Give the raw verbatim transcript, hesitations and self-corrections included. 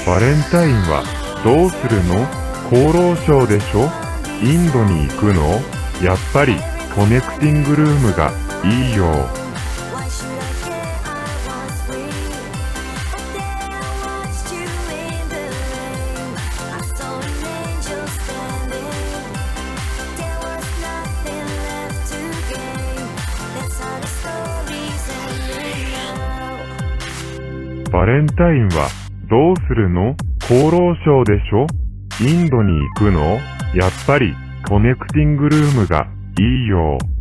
バレンタインはどうするの？厚労省でしょ？インドに行くの？やっぱりコネクティングルームがいいよ。バレンタインはどうするの？厚労省でしょ？インドに行くの？やっぱりコネクティングルームがいいよ。